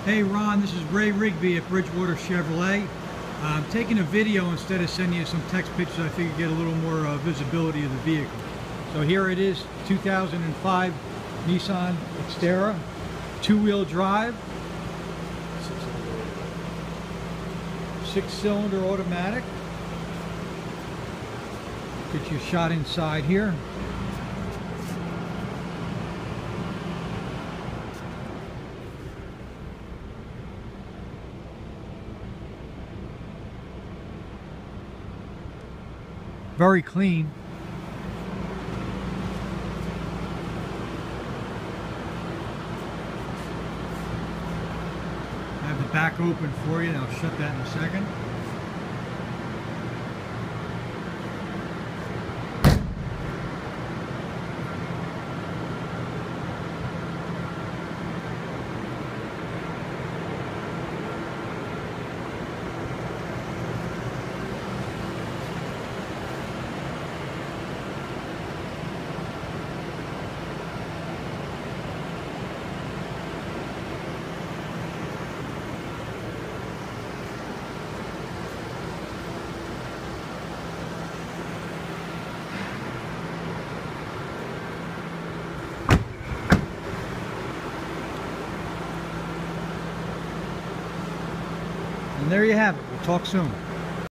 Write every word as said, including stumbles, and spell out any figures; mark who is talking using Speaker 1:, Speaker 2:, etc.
Speaker 1: Hey Ron, this is Ray Rigby at Bridgewater Chevrolet. Uh, I'm taking a video instead of sending you some text pictures. I figured get a little more uh, visibility of the vehicle. So here it is, two thousand five Nissan Xterra, two-wheel drive, six-cylinder automatic. Get you a shot inside here. Very clean. I have the back open for you, and I'll shut that in a second. And there you have it. We'll talk soon.